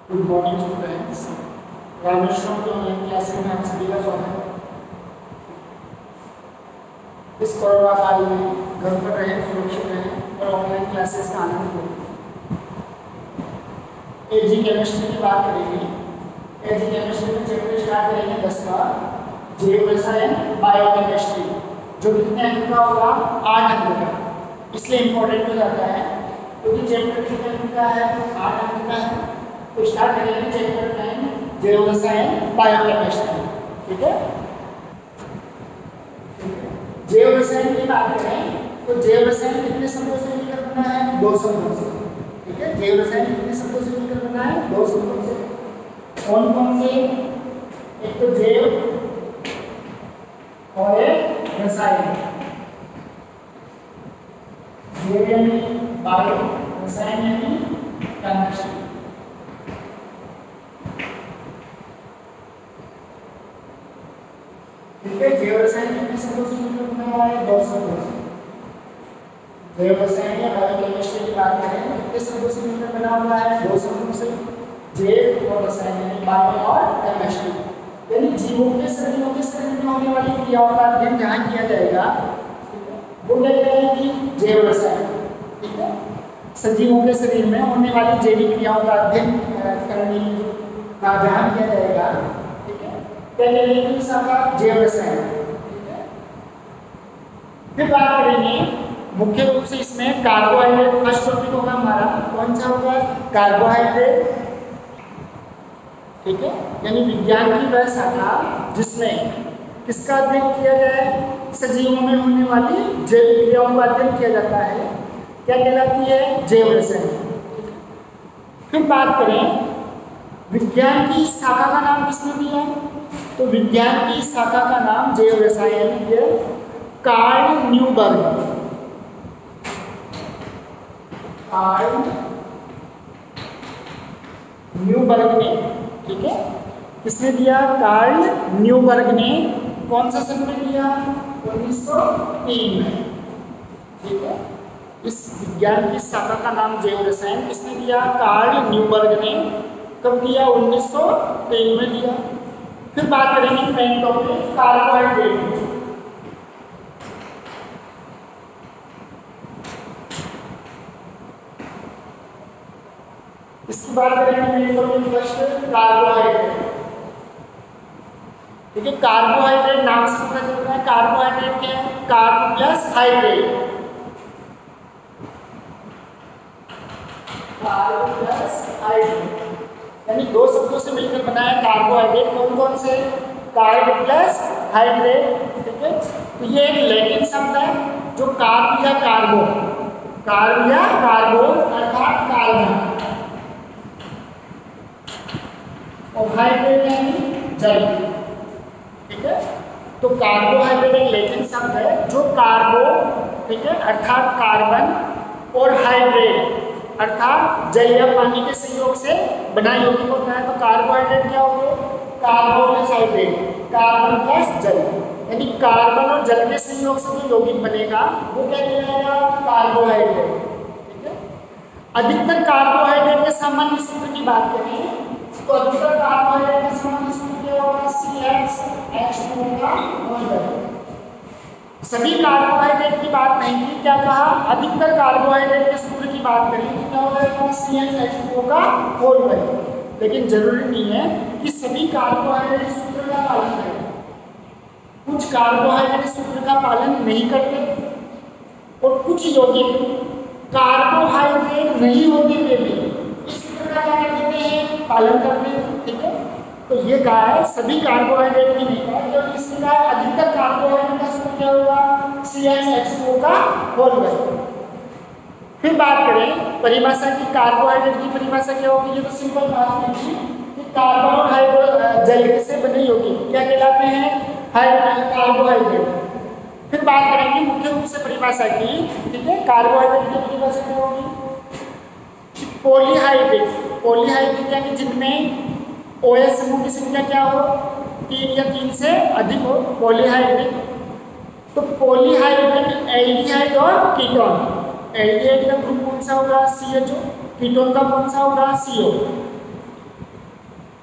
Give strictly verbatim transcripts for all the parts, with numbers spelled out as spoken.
Good morning students. Rameswaram के online classes में आप सभी का स्वागत है। इस कोरोना काल में घर पर रहें, सुरक्षित रहें और ऑनलाइन क्लासेस का आनंद लें। एजी केमिस्ट्री की बात करेंगे। एजी केमिस्ट्री में चैप्टर स्टार्ट करेंगे दसवां, जैव रसायन बायोकेमिस्ट्री, जो कितने अंक का होगा? आठ अंक का। इसलिए इम्पोर्टेंट हो जाता है क्योंकि चैप्टर कितने अंक का है? आठ अंक का है। तो स्टार्ट करेंगे चैप्टर टेन, जैव रसायन बायोकेमिस्ट्री। ठीक है, जैव रसायन की बात करें तो जैव रसायन कितने शब्दों से मिलकर बना है? दो शब्दों से। ठीक है, जैव रसायन कितने शब्दों से मिलकर बना है? दो शब्दों से। कौन कौन से? एक तो जैव और एक रसायन। जैव यानी बायो, रसायन यानी केमिस्ट्री। ठीक है, जैव रसायन कितने शब्दों से मिलकर बना हुआ है? दो शब्दों से। जैव रसायन या बायोकेमिस्ट्री की बात करें तो कितने शब्दों से मिलकर बना हुआ है? दो शब्दों से। जैव और रसायन यानी बायो और केमिस्ट्री, यानी जीवों के शरीरों के शरीर में होने वाली क्रियाओं का अध्ययन जहाँ किया जाएगा वो क्या कहलाएगी? जैव रसायन। ठीक है, सजीवों के शरीर में होने वाली जैविक क्रियाओं का अध्ययन करने का जहाँ किया जाएगा, ठीक है, क्या कहलाएगी? शाखा जैव रसायन। ठीक है, फिर बात करेंगे मुख्य रूप से इसमें कार्बोहाइड्रेट। फर्स्ट टॉपिक होगा हमारा, कौन सा होगा? कार्बोहाइड्रेट। ठीक है, यानी विज्ञान की वह शाखा जिसमें किसका अध्ययन किया जाए? सजीवों में होने वाली जैविक क्रियाओं का अध्ययन किया जाता है, क्या कहलाती है? जैव रसायन। फिर बात करें विज्ञान की शाखा का नाम किसने दिया? तो विज्ञान की शाखा का नाम जैव रसायन है कार्ल न्यूबर्ग। कार्ल न्यूबर्ग ने, ठीक है, किसने दिया? कार्ल न्यूबर्ग ने। कौन सा सन में दिया? उन्नीस सौ तीन में। ठीक है, इस विज्ञान की शाखा का नाम जैव रसायन किसने दिया? कार्ल न्यूबर्ग ने। कब दिया? उन्नीस सौ तीन में दिया। फिर बात करेंगे मेन टॉपिक कार्बोहाइड्रेट। इसकी बात करेंगे मेन टॉपिक फर्स्ट कार्बोहाइड्रेट। ठीक है, कार्बोहाइड्रेट नाम से पता चलता है कार्बोहाइड्रेट क्या है? Carb plus hydrate. Carb plus hydrate यानी दो शब्दों से मिलकर बना है कार्बोहाइड्रेट। कौन कौन से? Carb plus hydrate. ठीक है, तो ये एक लैटिन शब्द है जो कार्ब या कार्बो, कार्ब या कार्बो अर्थात कार्बन, और हाइड्रेट यानी जल। ठीक है, तो कार्बोहाइड्रेट एक लैटिन शब्द है जो कार्बो, ठीक है, अर्थात कार्बन, और हाइड्रेट अर्थात जल या पानी के संयोग से बना यौगिक होता है। तो कार्बोहाइड्रेट क्या हो गया? Carbo plus hydrate, carbon plus जल, यानी कार्बन और जल के संयोग से जो यौगिक बनेगा वो क्या कहलाएगा? कार्बोहाइड्रेट। ठीक है, अधिकतर कार्बोहाइड्रेट के सामान्य सूत्र की बात करें तो अधिकतर कार्बोहाइड्रेट का सामान्य सूत्र क्या होगा? सी एच एच टू का होल। सभी कार्बोहाइड्रेट की बात नहीं की, क्या कहा? अधिकतर कार्बोहाइड्रेट के सूत्र की बात करें तो क्या होगा? सी एच एच टू का होल। लेकिन जरूरी नहीं है कि सभी कार्बोहाइड्रेट सूत्र का पालन करें। कुछ कार्बोहाइड्रेट सूत्र का पालन नहीं करते और कुछ यौगिक कार्बोहाइड्रेट नहीं होते हुए भी इस सूत्र का क्या करते हैं? पालन करते हैं। ठीक है, तो ये कहा है सभी कार्बोहाइड्रेट की नहीं कहा, जो किसी का अधिकतर कार्बोहाइड्रेट का सूत्र क्या होगा? सी एच एच टू का होल। फिर बात करें परिभाषा की, कार्बोहाइड्रेट की परिभाषा क्या होगी? ये तो सिंपल बात है कि कार्बन और हाइड्रो जल से बने यौगिक क्या कहलाते हैं? कार्बोहाइड्रेट। फिर बात करेंगे मुख्य रूप से परिभाषा की। ठीक है, कार्बोहाइड्रेट की परिभाषा क्या होगी? पॉलीहाइड्रेट। पॉलीहाइड्रेट यानी जिनमें OH समूह की संख्या क्या हो? तीन या तीन से अधिक हो, पॉलीहाइड्रेट। तो पॉलीहाइड्रेट एल्डिहाइड और कीटोन। एल्डिहाइड का ग्रुप कौन सा होगा? C H O. कीटोन का कौन सा होगा? सी ओ।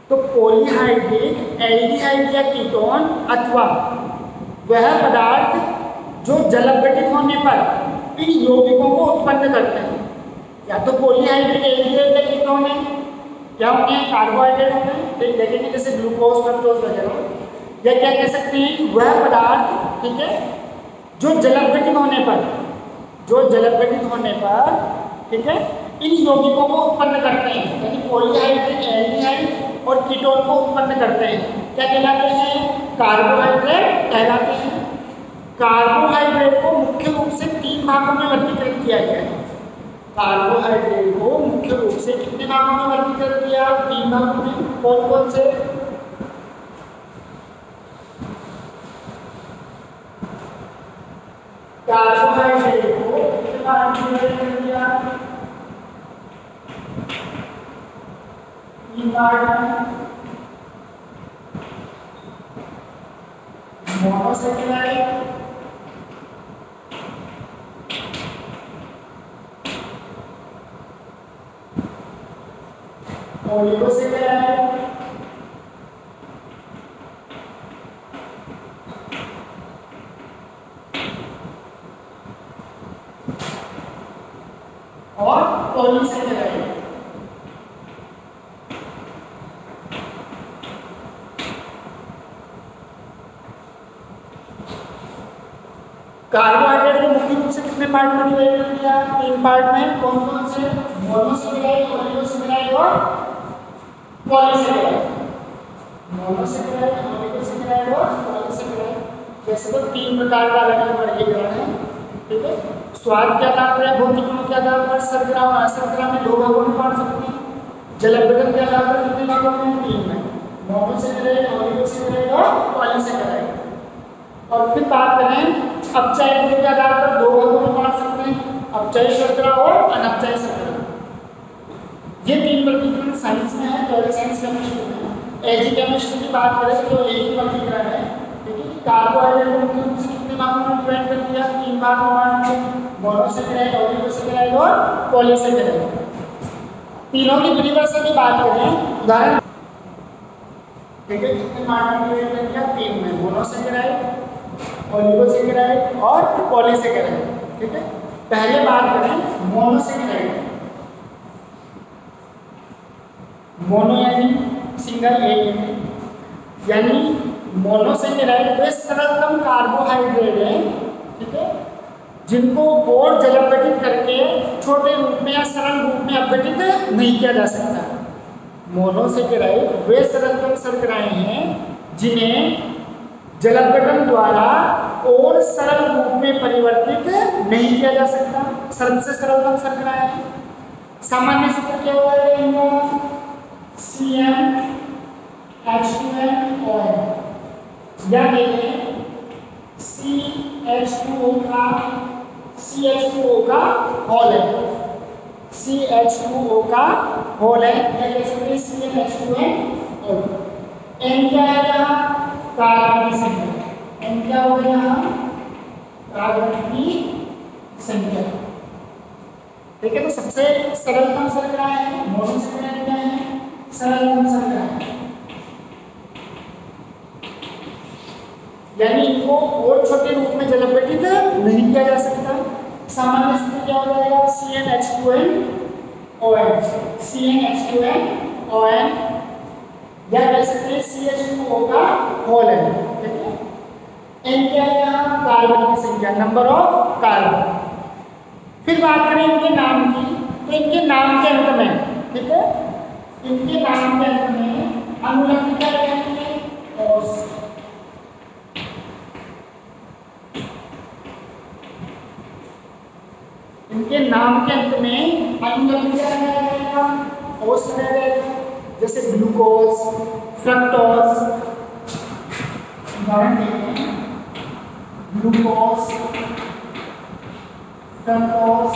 तो पॉलीहाइड्रेट एल्डिहाइड या कीटोन अथवा वह पदार्थ जो जलपघटित होने पर इन यौगिकों को उत्पन्न करते हैं। या तो पॉलीहाइड्रेट एल्डिहाइड या कीटोन है, क्या होंगे, कार्बोहाइड्रेट होंगे, ठीक देखेंगे जैसे ग्लूकोज फ्रक्टोज वगैरह। या क्या कह सकते हैं कि वह पदार्थ, ठीक है, जो जलपघटित होने पर जो जलपघटित होने पर ठीक है इन यौगिकों को उत्पन्न करते हैं, यानी पॉलीहाइड्रेट एल्डिहाइड और कीटोन को उत्पन्न करते हैं। क्या कहलाते हैं, कार्बोहाइड्रेट कहलाते हैं। कार्बोहाइड्रेट को मुख्य रूप से तीन भागों में वर्गीकृत किया गया है। कार्बोहाइड्रेट को मुख्य रूप से कितने भागों में वर्गीकृत किया, तीन भागों में। कौन कौन से, कार्बोहाइड्रेट को कितने भागों में वर्गीकृत किया, तीन भाग में। मोनोसेकेराइड, ओलिगोसेकेराइड और पॉलीसेकेराइड। कार्बोहाइड्रेट को मुख्य रूप से कितने पार्ट में डिवाइड किया, तीन पार्ट में। कौन कौन से, मोनोसेकेराइड, ओलिगोसेकेराइड और पॉलीसेकेराइड। मोनोसेकेराइड, ओलिगोसेकेराइड और पॉलीसेकेराइड। वैसे तो तीन प्रकार का अलग अलग वर्गीकरण है, ठीक है। स्वाद के आधार पर, भौतिक गुणों के आधार पर सर्करा और असर्करा में दो भागों में बांट सकते हैं। जलपघटन के आधार पर कितने भागों में, तीन में। मोनोसेकेराइड, ओलिगोसेकेराइड और पॉलीसेकेराइड। और फिर बात करें अपचय गुण के आधार पर दो भागों में बांट सकते हैं, अपचय शर्करा और अनपचय शर्करा। ये तीन वर्गीकरण साइंस में है, ट्वेल्थ साइंस केमिस्ट्री में। एजी केमिस्ट्री की बात करें तो एक ही वर्गीकरण है, ठीक है। कार्बोहाइड्रेट को मुख्य रूप से कितने भागों में डिवाइड कर दिया, तीन भाग में बांट दिया, मोनोसेकेराइड, ओलिगोसेकेराइड और पॉलीसेकेराइड। तीनों की परिभाषा की बात करें, उदाहरण, ठीक है, कितने भाग में डिवाइड कर दिया, तीन में। मोनोसेकेराइड, ओलिगोसेकेराइड और पॉलीसेकेराइड, ठीक है। पहले बात करें मोनोसेकेराइड। मोनो यानी सिंगल, एक, यानी मोनोसेकेराइड वे सरलतम कार्बोहाइड्रेट है, ठीक है, जिनको और जलपघटित करके छोटे रूप में या सरल रूप में अपघटित नहीं किया जा सकता। मोनोसेकेराइड वे सरलतम शर्कराएं हैं जिन्हें जलपघटन द्वारा और सरल रूप में परिवर्तित नहीं किया जा सकता। सरल से सरलतम शर्कराएं हैं। सामान्य सूत्र क्या होगा इनका, C N H two N O N, या देखें सी एच टू ओ का सी एच टू ओ का होल है, सी एच टू ओ का होल है, या कह सकते हैं C N H two N O. N क्या है यहाँ, कार्बन की संख्या। एन क्या हो गया यहाँ, कार्बन की संख्या, ठीक है। तो सबसे सरलतम शर्करा है मोनोसेकेराइड, क्या है, सरलतम शर्करा, यानी इनको और छोटे रूप में जलपघटित नहीं किया जा सकता। सामान्य सूत्र क्या हो जाएगा, C N H two N O N, C N H two N O N, या कह सकते हैं सी एच टू ओ का होल है, ठीक है। एन क्या है यहाँ, कार्बन की संख्या, नंबर ऑफ कार्बन। फिर बात करें इनके नाम की, तो इनके नाम के अंत में, ठीक है, इनके नाम के अंत में अनुलग्न क्या रहेंगे, ओस। इनके नाम के अंत में अनुलग्न क्या रहेगा, ओस रहेगा। जैसे ग्लूकोज, फ्रक्टोज, उदाहरण देखें, ग्लूकोज, फ्रक्टोज।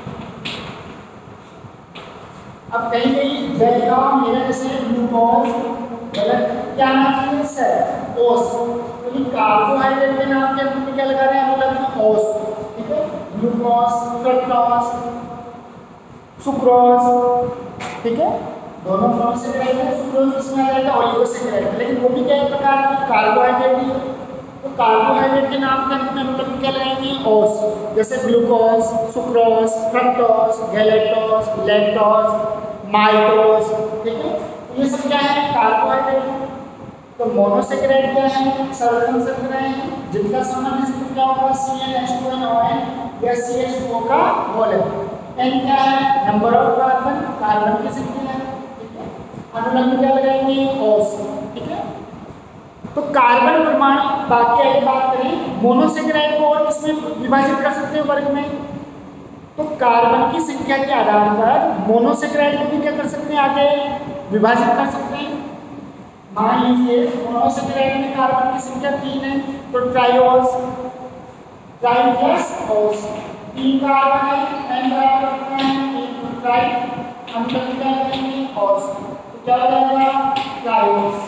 अब कहीं कहीं बैकग्राउंड मेरा जैसे ग्लूकोज, क्या नाम है सर, ओस। तो ये कार्बोहाइड्रेट के नाम के अंत में क्या लगा रहे हैं, अनुलग्न ओस, ठीक है। ग्लूकोज, फ्रक्टोज, सुक्रोज, ठीक है। दोनों मोनोसेकेराइड है, सुक्रोज इसमें आ जाएगा ओलिगोसेकेराइड में, लेकिन वो भी क्या एक प्रकार की कार्बोहाइड्रेट ही है। तो कार्बोहाइड्रेट के नाम के अंत में अनुलंब क्या लगाएंगे? ओस, जैसे glucose, sucrose, fructose, galactose, lactose, maltose, ठीक है। तो ये सब क्या है? कार्बोहाइड्रेट है। तो मोनोसेकेराइड क्या है? सरलतम शर्कराएं हैं जिनका सामान्य सूत्र क्या होगा? C N H two N O N या सी एच टू ओ का मोल है। एन क्या है? नंबर ऑफ कार्बन, कार्बन की संख्या है, ठीक है। अनुलंब क्या लगाएंगे? ओस, ठीक है। तो कार्बन परमाणु, बाकी आगे बात करें मोनोसेकेराइड को और किसमें विभाजित कर सकते हैं वर्ग में? तो कार्बन की संख्या के आधार पर मोनोसेकेराइड को भी क्या कर सकते हैं? आगे विभाजित कर सकते हैं। मान लीजिए मोनोसेकेराइड में कार्बन की संख्या तीन है, तो ट्राइओस, ट्राई प्लस ओस, तीन कार्बन है, एन बराबर कितना है? एक, तो ट्राई, अनुलंब क्या करेंगे? ओस, तो क्या हो जाएगा? ट्राइओस।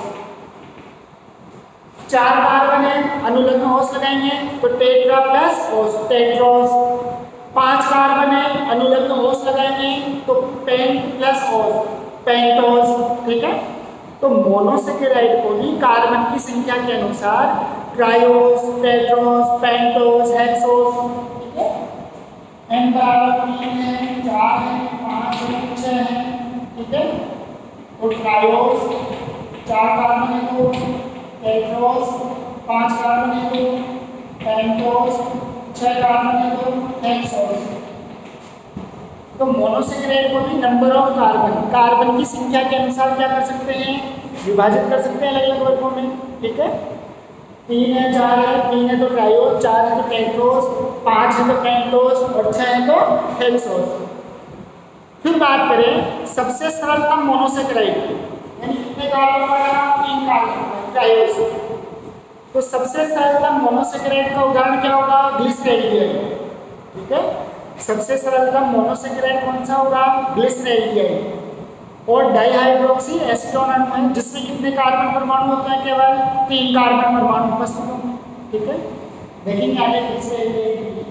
चार कार्बन है, अनुलंब ओस लगाएंगे तो टेट्रा प्लस ओस, टेट्रोस। पांच कार्बन है, अनुलंब ओस लगाएंगे तो पेंट प्लस ओस, पेंटोस, ठीक है। तो मोनोसेकेराइड को भी कार्बन की संख्या के अनुसार ट्राइओस, टेट्रोस, पेंटोस, हेक्सोस, ठीक है। एन बराबर तीन है, चार है, पाँच है, छः है, ठीक है। तो ट्राइओस चार कार्बन है तो टेट्रोस, पाँच कार्बन है तो पेंटोस, छः कार्बन है तो हेक्सोस। तो मोनोसेकेराइड को भी नंबर ऑफ कार्बन, कार्बन की संख्या के अनुसार क्या कर सकते हैं? विभाजित कर सकते हैं अलग अलग वर्गों में, ठीक है। तीन है, चार है, तीन है तो ट्राइओस, चार है तो टेट्रोस, पाँच है तो पेंटोस और छः है तो हेक्सोस। फिर बात करें सबसे सरलतम मोनोसेकेराइड की, यानी कितने कार्बन का? तीन कार्बन, ट्राइओस। तो सबसे सरलतम मोनोसेकेराइड का उदाहरण क्या होगा? ग्लिसरेडियल, ठीक है। सबसे सरलतम मोनोसेकेराइड कौन सा होगा? ग्लिसरेडियल। और डाइहाइड्रोक्सी एसीटोन अणु है जिसमें कितने कार्बन परमाणु होते हैं? केवल तीन कार्बन परमाणु उपस्थित होंगे, ठीक है। देखेंगे आगे ग्लिसरेडियल।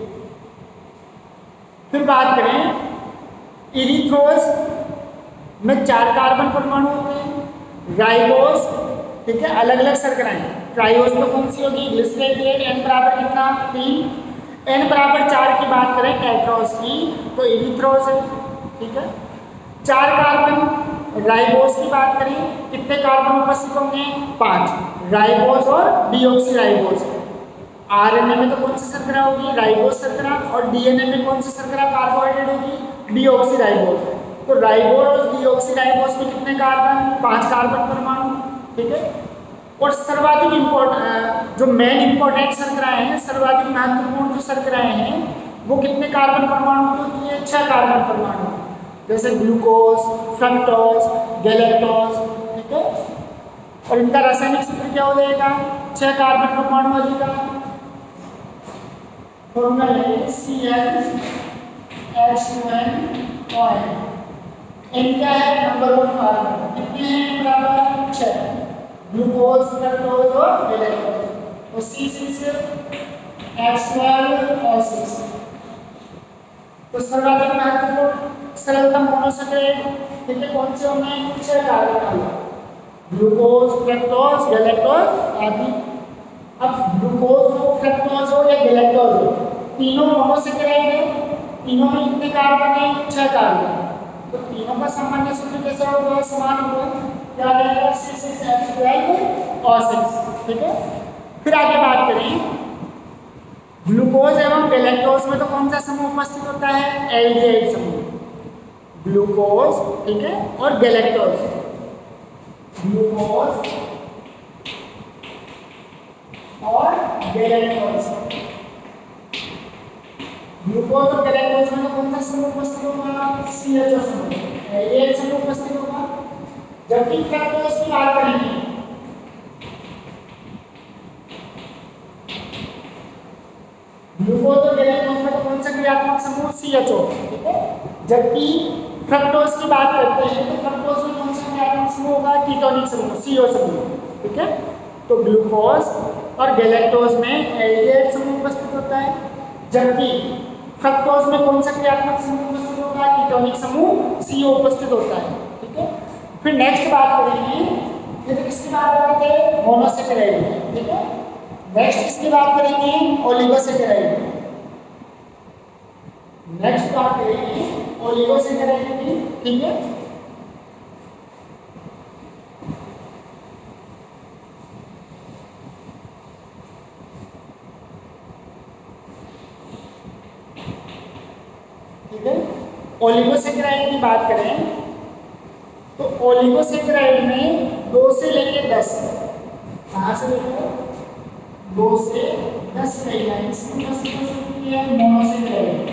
फिर बात करें इरिथ्रोज में चार कार्बन परमाणु होते हैं। राइबोस, ठीक है, अलग अलग शर्कराएं। ट्राइओस तो कौन सी होगी? ग्लिसरेडियल। एन बराबर कितना? तीन। एन बराबर चार की बात करें टेट्रोस की तो इरिथ्रोज है, ठीक है। चार कार्बन राइबोस की बात करें कितने कार्बन उपस्थित होंगे? पांच, राइबोस और डीऑक्सी राइबोस। आरएनए में तो कौन सी शर्करा होगी? राइबोस शर्करा। और डीएनए में कौन सी शर्करा कार्बोहाइड्रेट होगी? Deoxy ribose. तो राइबोस और डीऑक्सी राइबोस में कितने कार्बन? पांच कार्बन परमाणु, ठीक है। और सर्वाधिक इम्पोर्टेंट जो मेन इंपॉर्टेंट शर्कराएं हैं, सर्वाधिक महत्वपूर्ण जो शर्कराएं हैं वो कितने कार्बन परमाणु की होती है? छह कार्बन परमाणु, जैसे ग्लूकोज, फ्रक्टोज, गैलेक्टोज, ठीक है। और इनका रासायनिक सूत्र क्या हो जाएगा? छह कार्बन परमाणु हो जाएगा। फॉर्मूला है C L H two N O N. N क्या है? नंबर ऑफ कार्बन, कितने हैं? बराबर छह। ग्लूकोज, फ्रक्टोज और गैलेक्टोज। तो सी सिक्स एच ट्वेल्व और सिक्स। तो सर्वाधिक महत्वपूर्ण सरलतम मोनोसेकेराइड, ठीक है, कौन से होंगे? छह कार्बन वाले, ग्लूकोज, फ्रक्टोज, गैलेक्टोज आदि। अब ग्लूकोज हो, फ्रक्टोज हो या गैलेक्टोज हो, तीनों मोनोसेकेराइड है। तीनों में कितने कार्बन है? छह कार्बन। तो तीनों का सामान्य सूत्र कैसा होगा? समान होगा, क्या रहेगा? सी सिक्स एच ट्वेल्व और सिक्स, ठीक है। फिर आगे बात करें ग्लूकोज एवं गैलेक्टोज में तो कौन सा समूह उपस्थित होता है? एल्डिहाइड समूह। ग्लूकोज, ठीक है, और गैलेक्टोज। ग्लूकोज और गैलेक्टोज। ग्लूकोज और गैलेक्टोज में तो कौन सा समूह उपस्थित होगा? सी एच ओ समूह, एल्डिहाइड समूह उपस्थित होगा। जबकि फ्रक्टोज की बात करेंगे ग्लूकोज और गैलेक्टोज में तो कौन सा क्रियात्मक समूह? सी एच ओ, ठीक है। जबकि फ्रक्टोज की बात करते हैं तो फ्रक्टोज में कौन सा क्रियात्मक समूह होगा? कीटोनिक समूह, सी ओ समूह, ठीक है। तो ग्लूकोज और गैलेक्टोज में एल्डिहाइड समूह उपस्थित होता है, जबकि फ्रक्टोज में कौन सा क्रियात्मक समूह उपस्थित होगा? कीटोनिक समूह, सी ओ उपस्थित होता है, ठीक है। फिर नेक्स्ट बात करेंगे, ये तो किसकी बात करते हैं, मोनोसेकेराइड की, ठीक है। नेक्स्ट इसकी बात करेंगे ओलिगोसेकेराइड की। नेक्स्ट बात करेंगे ओलिगोसेकेराइड की, ठीक है। ठीक है, ओलिगोसेकेराइड की बात करें तो ओलिगोसेकेराइड में दो से लेकर दस, कहाँ से लेकर दो से दस कहियां, इसमें दस हो सकती है मोनोसेकेराइड,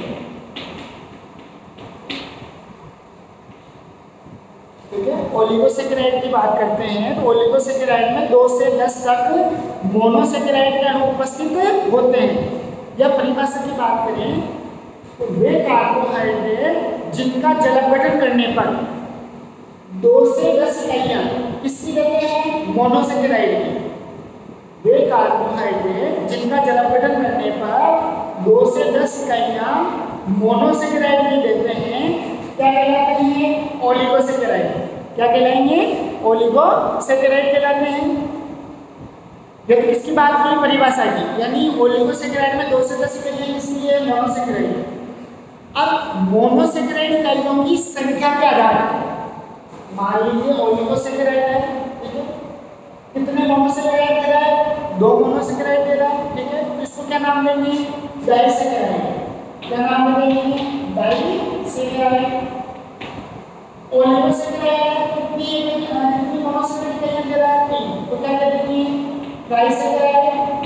ठीक है। ओलिगोसेकेराइड की बात करते हैं तो ओलिगोसेकेराइड में दो से दस तक मोनोसेकेराइड के अणु उपस्थित होते हैं। या परिभाषा की बात करें तो वे कार्बोहाइड्रेट जिनका जलपघटन करने पर दो से दस इकाइयां किसकी देते हैं, मोनोसेकेराइड की। वे कार्बोहाइड्रेट जिनका जलपघटन करने पर दो से दस इकाइयां मोनोसेकेराइड की देते हैं, क्या कहलाते हैं, ओलिगोसेकेराइड। क्या कहलाएंगे, ओलिगोसेकेराइड कहलाते हैं। देखिए इसकी बात की परिभाषा की, यानी ओलिगोसेकेराइड में दो से दस इकाइयां किसकी है, मोनोसेकेराइड। अब मोनोसेकेराइड इकाइयों की संख्या के आधार पर मान लीजिए ओलिगोसेकेराइड है, ठीक है, कितने मोनोसेकेराइड दे रहा है, दो मोनोसेकेराइड दे रहा है, ठीक है। तो इसको क्या नाम देंगे, डाइसेकेराइड। क्या नाम देंगे, डाइसेकेराइड। ओलिगोसेकेराइड कितनी कितनी मोनोसेकेराइड इकाइयां दे रहा है, तीन, तो क्या कह देंगे, ट्राइसेकेराइड।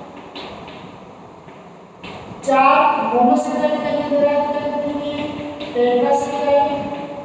चार मोनोसेकेराइड इकाइयां दे रहा है, क्या कह देंगे, टेट्रासेकेराइड।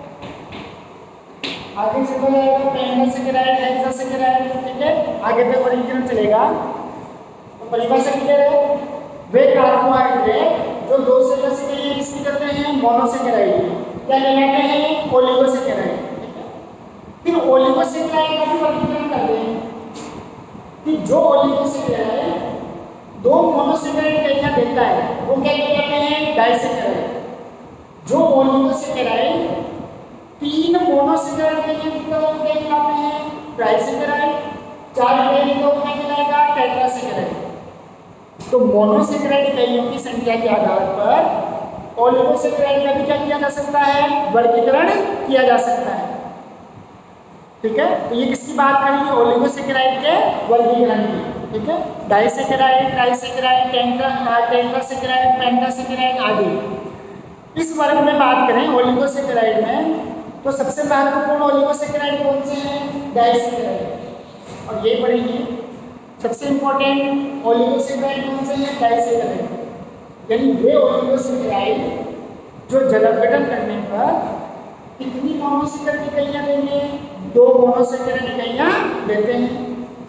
आगे चलता जाएगा पेंटासेकेराइड, हेक्सासेकेराइड, ठीक है। आगे तक वर्गीकरण चलेगा। तो परिभाषा क्लियर है, वे कार्बोहाइड्रेट जो दो से दस इकाइयां किसकी करते हैं, मोनोसेकेराइड, क्या कहलाते हैं, ओलिगोसेकेराइड, ठीक है। फिर ओलिगोसेकेराइड का भी वर्गीकरण करते हैं कि जो ओलिगोसेकेराइड दो मोनोसेकेराइड इकाइयां देता है वो क्या कहलाते हैं, डाइसेकेराइड। जो ओलिगोसेकेराइड तीन मोनोसेकेराइड इकाइयां देता है वो क्या कहलाते हैं, ट्राइसेकेराइड। चार इकाइयां देता है वो क्या कहलाएगा, टेट्रासेकेराइड। तो मोनोसेकेराइड इकाइयों की संख्या के आधार पर ओलिगोसेकेराइड का भी क्या किया जा सकता है, वर्गीकरण किया जा सकता है, ठीक है। तो ये किसकी बात करेंगे, ओलिगोसेकेराइड के वर्गीकरण की, ठीक है। डाइसेकेराइड, ट्राइसेकेराइड, टेट्रा टेट्रासेकेराइड, पेंटासेकेराइड आदि। इस वर्ग में बात करें ओलिगोसेकेराइड में तो सबसे महत्वपूर्ण ओलिगोसेकेराइड कौन से हैं, डाइसेकेराइड। और ये पढ़ेंगे सबसे इंपॉर्टेंट ओलिगोसेकेराइड कौन से हैं, डाइसेकेराइड। यानी वे ओलिगोसेकेराइड जो जलपघटन करने पर कितनी मोनोसेकेराइड इकाइयां देंगे, दो मोनोसेकेराइड इकाइयां देते हैं।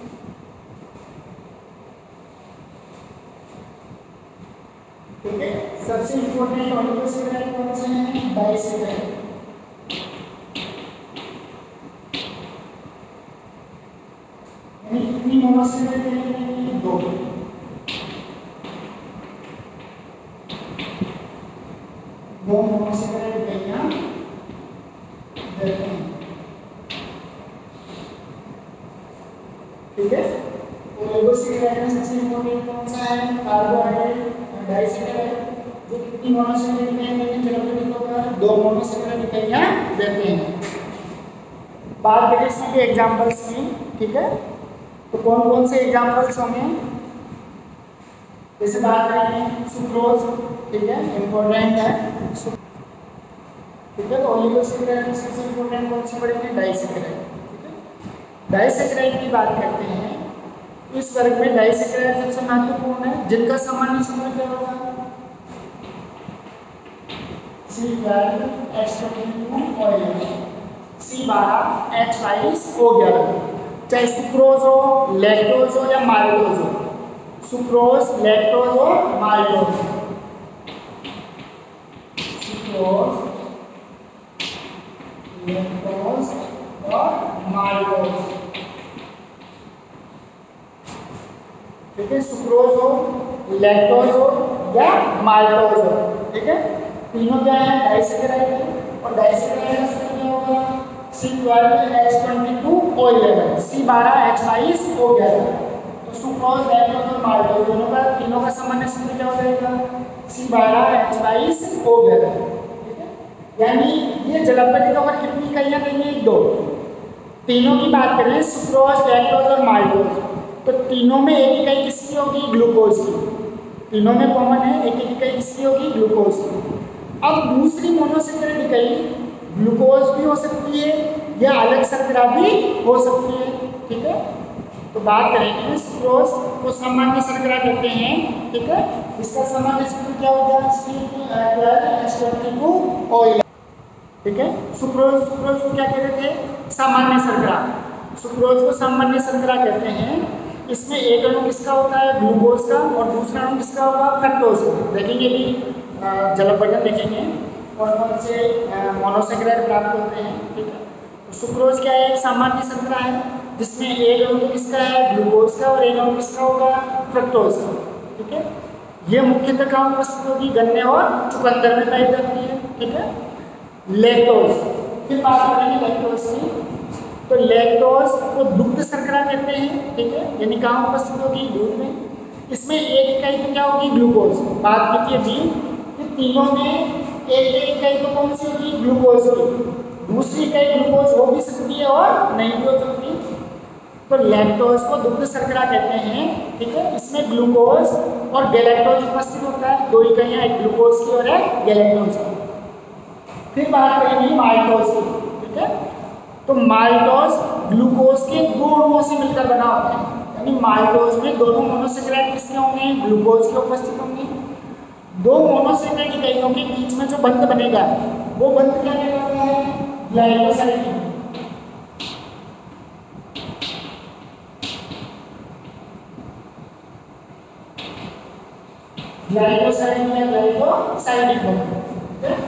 ठीक है, सबसे इंपॉर्टेंट ओलिगोसेकेराइड कौन से हैं, डाइसेकेराइड। यानी कितनी मोनोसेकेराइड देंगे, दो। दो मोनोसेकेराइड इकाइयां देते हैं, ठीक है। ओलिगोसेकेराइड में सबसे इंपॉर्टेंट कौन सा है, कार्बोहाइड्रेट। डाइसेकेराइड जो कितनी मोनोसेकेराइड इकाइयां देंगे, जलपघटित होकर दो मोनोसेकेराइड इकाइयां देते हैं। बात करें इसके एग्जांपल्स की, ठीक है। तो कौन कौन से एग्जांपल्स होंगे, जैसे बात करेंगे सुक्रोज, ठीक है, इंपॉर्टेंट है, ठीक है। तो ओलिगोसेकेराइड में सबसे इंपॉर्टेंट कौन सी पड़ेगी, डाइसेकेराइड, ठीक है। डाइसेकेराइड की बात करते हैं तो इस वर्ग में डाइसेकेराइड सबसे महत्वपूर्ण है, जिनका सामान्य सूत्र क्या होगा, C twelve H twenty two और सी बारह एच बाईस ओ ग्यारह। चाहे सुक्रोज हो, लैक्टोज हो या माल्टोज हो, सुक्रोज, लैक्टोज हो, माल्टोज, सुक्रोज, लैक्टोज और माल्टोज, ठीक है। सुक्रोज हो, लैक्टोज हो या माल्टोज हो, ठीक है। तीनों क्या है, डाइसेकेराइड है। और डाइसेकेराइड का सूत्र क्या होगा, C twelve H twenty two O eleven, C बारह एच बाईस ओ ग्यारह। तो सुक्रोज, लैक्टोज और माल्टोज दोनों का तीनों का सामान्य सूत्र क्या हो जाएगा? सी बारह एच बाईस ओ ग्यारह। यानी ये जलापति तो कितनी इकाइयाँ देंगे? दो। तीनों की बात करें सुक्रोज, लैक्टोज और माल्टोज, तो तीनों में एक इकाई किसकी होगी? ग्लूकोज की। तीनों में कॉमन है, एक एक इकाई किसकी होगी? ग्लूकोज की। अब दूसरी मोनोसेक्राइड इकाई ग्लूकोज भी हो सकती है या अलग शर्करा भी हो सकती है। ठीक है, तो बात करेंगे सुक्रोज को सामान्य शर्करा कहते हैं। ठीक है, इसका सामान्य सूत्र क्या हो गया? C twelve H twenty two O eleven. ठीक है, सुक्रोज सुक्रोज को क्या कहते थे? सामान्य शर्करा। सुक्रोज को सामान्य शर्करा कहते हैं। इसमें एक अणु किसका होता है? ग्लूकोज का, और दूसरा अणु किसका होगा? फ्रक्टोज का। देखेंगे भी जलापठन देखेंगे और कौन से मोनोसेक्राइड प्राप्त होते हैं। ठीक है, तो सुक्रोज क्या है? एक सामान्य शर्करा है जिसमें एक अणु तो किसका है? ग्लूकोज का, और एक अणु किसका होगा? फ्रक्टोज का। ठीक है, ये मुख्यतः कहाँ उपस्थित होगी? गन्ने और चुकंदर में पाई जाती है। ठीक है, लैक्टोज, फिर बात करेंगे लैक्टोज की। तो लैक्टोज को दुग्ध शर्करा कहते हैं। ठीक है, यानी कहाँ उपस्थित होगी? दूध में। इसमें एक इकाई तो क्या होगी? ग्लूकोज। बात की थी अभी कि तीनों में एक एक इकाई तो कौन सी होगी? ग्लूकोज की। दूसरी इकाई ग्लूकोज हो भी सकती है और नहीं भी हो सकती। तो लैक्टोज को दुग्ध शर्करा कहते हैं। ठीक है, इसमें ग्लूकोज और गैलेक्टोज उपस्थित होता है। दो इकाइयाँ, एक ग्लूकोज की और एक गैलेक्टोज की। फिर बात करेंगे माल्टोज की। ठीक है, तो माल्टोज ग्लूकोज के दो अणुओं से मिलकर बना होता है। यानी माल्टोज में दोनों मोनोसेक्राइड किसके होंगे? ग्लूकोज के उपस्थित होंगे। दो मोनोसेक्राइड इकाइयों के बीच में जो बंध बनेगा वो बंध क्या कहलाता है? ग्लाइकोसाइड। ग्लाइकोसाइड या ग्लाइकोसाइडिक बंध।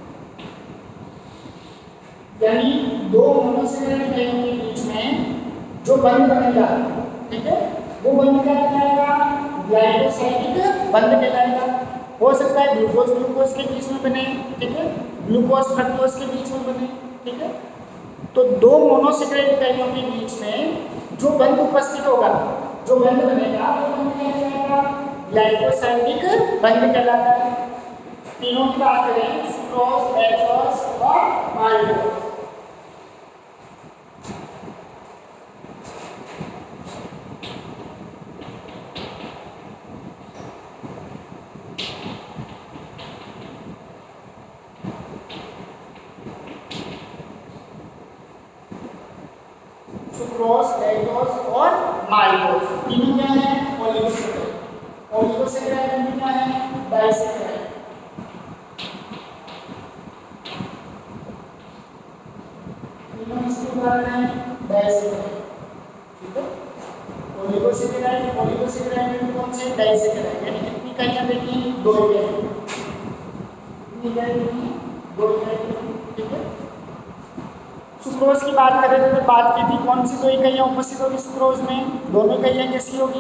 यानी दो मोनोसेक्राइड इकाइयों के बीच में जो बंध बनेगा, ठीक है, वो बंध क्या कहलाएगा? ग्लाइकोसाइडिक बंध कहलाएगा। हो सकता है ग्लूकोज ग्लूकोज के बीच में बने। ठीक है, ग्लूकोज फ्रक्टोज के बीच में बने। ठीक है, तो दो मोनोसेक्राइड इकाइयों के बीच में जो बंध उपस्थित होगा, जो बंध बनेगा, वो बंध क्या कहलाएगा? ग्लाइकोसाइडिक बंध कहलाता है। तीनों की बात करें सुक्रोज, लैक्टोज और माल्टोज। सुक्रोज, लैक्टोज और माल्टोज तीनों क्या है? ओलिगोसेक्राइड। ओलिगोसेक्राइड में क्या है? डाइसेक्राइड। तीनों इसके उदाहरण है डाइसेक्राइड। ठीक है, ओलिगोसेक्राइड, ओलिगोसेक्राइड में कौन से? डाइसेक्राइड। यानी कितनी इकाइयां देंगी? दो इकाइयां। कितनी इकाई देंगी? दो इकाई। ठीक है, सुक्रोज की बात करें तो बात की थी कौन सी दो इकाइयाँ उपस्थित होगी सुक्रोज में? दोनों इकाइयाँ कैसी होगी?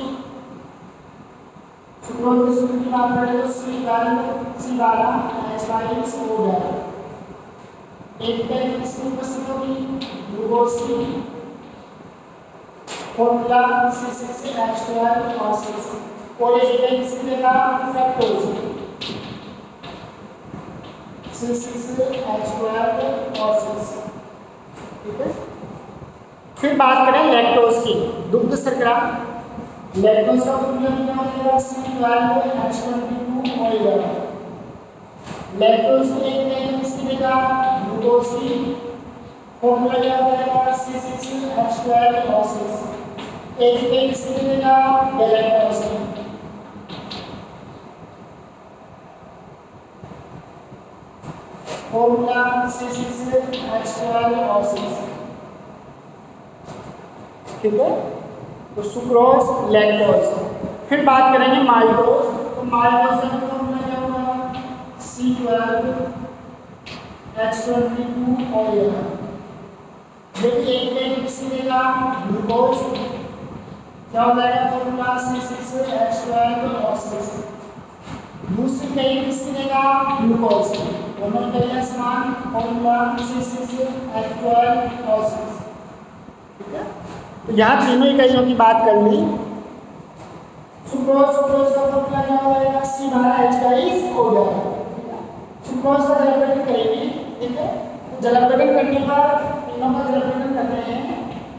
सुक्रोज के सूत्र की बात करें तो सी ट्वेल्व सी बारह एच बाईस ओ ग्यारह। एक इकाई किसकी उपस्थित होगी? ग्लूकोज की। Formula C six H twelve और सिक्स। और एक इकाई किसकी देगा? Fructose C six H twelve और सिक्स। ठीक है, फिर बात करें लैक्टोज की, दुग्ध शर्करा। लैक्टोज का फॉर्मूला क्या होगा? C twelve H twenty two O eleven. Lactose की एक इकाई किसकी देगा? ग्लूकोज की। फॉर्मूला क्या होगा? सी सिक्स एच ट्वेल्व और सिक्स। एक इकाई किसकी देगा? गैलेक्टोज की। Formula C six H twelve और सिक्स। ठीक है, तो सुक्रोज, लैक्टोज। फिर बात करेंगे माल्टोज। तो माल्टोज का फॉर्मूला क्या होगा? C twelve H twenty two और इलेवन। देखिए एक इकाई किसकी देगा? ग्लूकोज। क्या हो जाएगा formula? C six H twelve और सिक्स। दूसरी इकाई किसकी देगा? ग्लूकोज की। दोनों इकाइयां समान, फॉर्मूला सी सी से एच ट्वेल्व और सिक्स। ठीक है, तो यहाँ तीनों इकाइयों की बात कर ली। सुक्रोज सुक्रोज का फॉर्मूला क्या हो जाएगा, सी बारह एच बाईस हो जाएगा। सुक्रोज का जलपठन करेंगे। ठीक है, तो जलपठन करने पर तीनों का जलपठन करते हैं।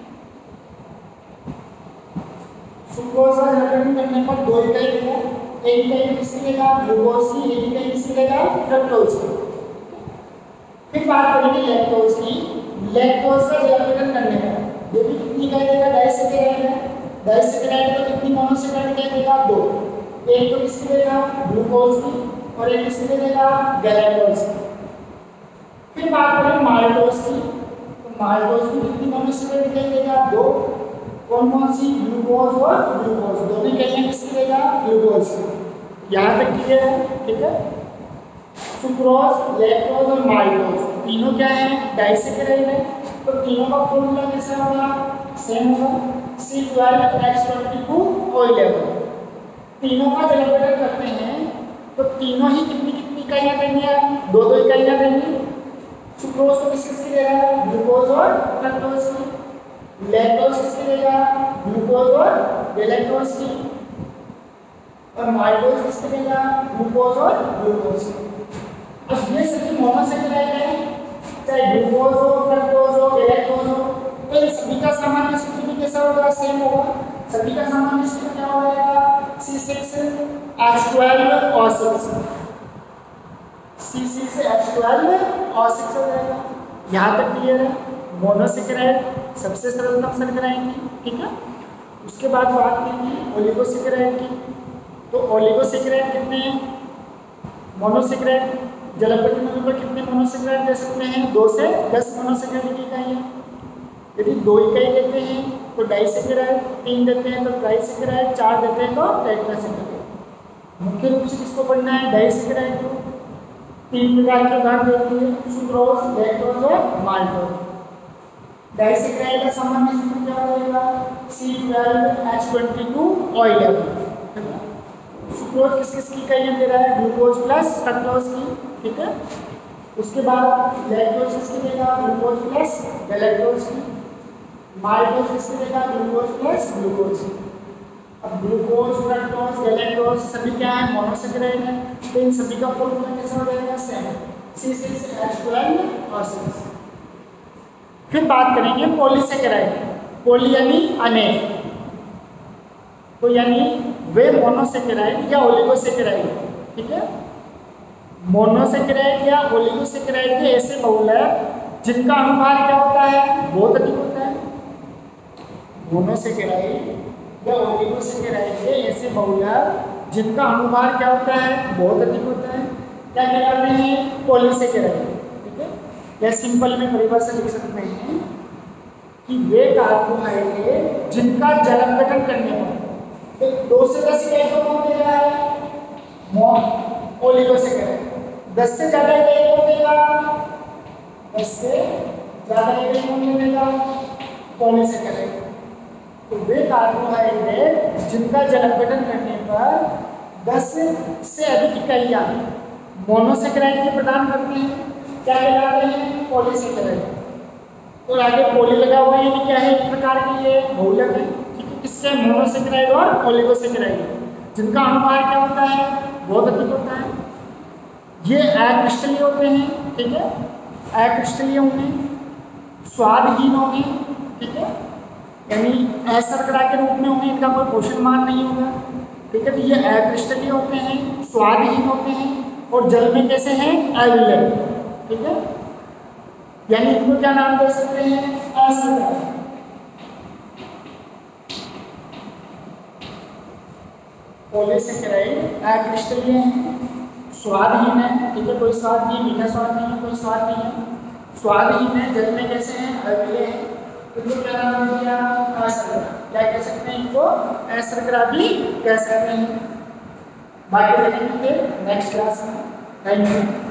सुक्रोज का जलपठन करने पर दो इकाई देगा, एक इकाई किसकी लेगा, ग्लूकोज की, एक इकाई किसकी लेगा, फ्रक्टोज की। फिर बात करेंगे लैक्टोज की। लैक्टोज का जलपठन करने पर देखिए कितनी इकाई देगा, डाइसेकेराइड है, डाइसेकेराइड में कितनी मोनोसेकेराइड इकाई देगा, दो, एक तो किसकी देगा, ग्लूकोज की, और एक किसकी देगा, गैलेक्टोज की। फिर बात करें माल्टोज की, तो माल्टोज में कितनी मोनोसेकेराइड इकाई देगा, दो, कौन कौन सी, ग्लूकोज और ग्लूकोज, दोनों इकाइयां किसकी देगा, ग्लूकोज की। यहाँ तक क्लियर है। ठीक है, सुक्रोज, लैक्टोज और माल्टोज तीनों क्या है, डाइसेकेराइड है, तो तीनों का फॉर्मूला कैसा होगा, सेम होगा, C twelve H twenty two O eleven. तीनों का जलपठन करते हैं तो तीनों ही कितनी कितनी इकाइयां देंगे, दो दो इकाइयां देंगे। सुक्रोज को किस किसकी देगा, ग्लूकोज और फ्रक्टोज की। लैक्टोज किसकी देगा, ग्लूकोज और गैलेक्टोज की। और माल्टोज किसकी देगा, ग्लूकोज और ग्लूकोज की। अब ये सभी मोनोसेकेराइड है, चाहे ग्लूकोज हो, फ्रक्टोज हो, गैलेक्टोज हो, तो इन सभी का सामान्य सूत्र भी कैसा होगा, सेम होगा। सभी का सामान्य सूत्र क्या हो जाएगा, सी सिक्स एच ट्वेल्व और six, C six H twelve और सिक्स हो जाएगा। यहाँ तक क्लियर है। मोनोसेकेराइड सबसे सरलतम शर्कराएं थी। ठीक है, उसके बाद बात की थी ओलिगोसेकेराइड की। तो ओलिगोसेकेराइड कितने हैं, मोनोसेकेराइड जलपठन होने पर कितने मोनोसेकेराइड दे सकते हैं, दो से दस मोनोसेकेराइड की इकाइयां। यदि दो इकाई देते हैं तो डाइसेकेराइड, तीन देते हैं तो ट्राइसेकेराइड, चार देते हैं तो टेट्रासेकेराइड। मुख्य रूप से किसको पढ़ना है, डाइसेकेराइड को। तीन प्रकार के उदाहरण देते हैं, सुक्रोज, लैक्टोज और माल्टोज। डाइसेकेराइड का सामान्य सूत्र क्या हो जाएगा, C twelve H twenty two O eleven. Sucrose किस किस की इकाइयां दे रहा है, ग्लूकोज प्लस फ्रक्टोज की। ठीक है, उसके बाद लैक्टोज किसकी देगा, ग्लूकोज प्लस गैलेक्टोज की। माल्टोज किसकी देगा, ग्लूकोज प्लस ग्लूकोज की। अब ग्लूकोज, फ्रक्टोज, गैलेक्टोज सभी क्या है, मोनोसेकेराइड है, तो इन सभी का फॉर्मूला कैसा हो जाएगा, same, C six H twelve और सिक्स। फिर बात करेंगे पॉलीसेकेराइड। पॉली यानी अनेक, तो यानी वे मोनोसेकेराइड या ओलिगोसेकेराइड। ठीक है, मोनोसेकेराइड या ओलिगोसेकेराइड के ऐसे बहुलक है जिनका अनुभार क्या होता है, बहुत अधिक होता है। मोनोसेकेराइड या ओलिगोसेकेराइड के ऐसे बहुलक जिनका अनुभार क्या होता है, बहुत अधिक होता है, क्या कहलाते हैं, पॉलीसेकेराइड। ठीक है, या सिंपल में परिभाषा लिख सकते हैं कि वे कार्बोहाइड्रेट जिनका जलपठन करने पर तो दो से दस इकाई को कौन दे रहा है, ओलिगोसेकेराइड। दस से ज्यादा इकाई कौन देगा, दस से ज्यादा इकाई कौन देगा, पॉलीसेकेराइड। तो वे कार्बोहाइड्रेट जिनका जलपठन करने पर दस से अधिक इकाइयां मोनोसेकेराइड के प्रदान करते हैं, क्या कहलाते हैं, पॉलीसेकेराइड। और आगे पॉली लगा हुआ है, क्या है, एक प्रकार की ये बहुलक है। किससे, मोनोसेकेराइड और ओलिगोसेकेराइड, जिनका अनुभार क्या होता है, बहुत अधिक होता है। ये अक्रिस्टलीय होते हैं। ठीक है, अक्रिस्टलीय होंगे, स्वादहीन होंगे। ठीक है, यानी अशर्करा के रूप में होंगे, इनका कोई पोषण मान नहीं होगा। ठीक है, तो ये अक्रिस्टलीय होते हैं, स्वादहीन होते हैं और जल में कैसे हैं, अविलय। ठीक है, यानी इनको क्या नाम दे सकते हैं, अशर्करा। पॉलीसेकेराइड अक्रिस्टलीय है, स्वादहीन है। ठीक है, कोई स्वाद नहीं, मीठा स्वाद नहीं है, कोई स्वाद नहीं है, स्वादहीन है, जल में कैसे हैं, अविलय है। इनको क्या नाम दे दिया, अशर्करा। क्या कह सकते हैं, इनको अशर्करा भी कह सकते हैं। बाकी देखेंगे फिर नेक्स्ट क्लास में। Thank you.